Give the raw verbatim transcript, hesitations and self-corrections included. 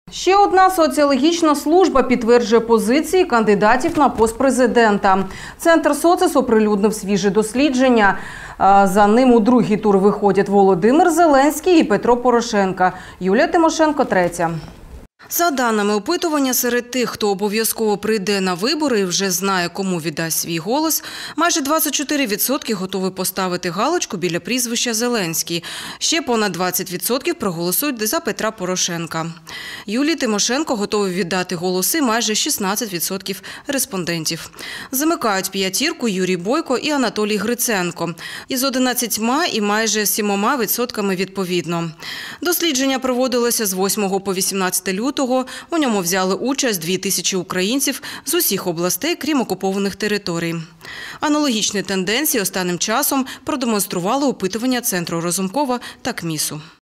Ще одна соціологічна служба підтверджує позиції кандидатів на пост президента. Центр «Социс» оприлюднив свіже дослідження. За ним у другий тур виходять Володимир Зеленський і Петро Порошенко. Юлія Тимошенко – третя. За даними опитування, серед тих, хто обов'язково прийде на вибори і вже знає, кому віддасть свій голос, майже двадцять чотири відсотки готові поставити галочку біля прізвища Зеленський. Ще понад двадцять відсотків проголосують за Петра Порошенка. Юлії Тимошенко готові віддати голоси майже шістнадцять відсотків респондентів. Замикають п'ятірку Юрій Бойко і Анатолій Гриценко. Із одинадцятьма і майже сімома відсотками відповідно. Дослідження проводилося з восьмого по вісімнадцяте лютого. У ньому взяли участь дві тисячі українців з усіх областей, крім окупованих територій. Аналогічні тенденції останнім часом продемонстрували опитування Центру Разумкова та КМІСу.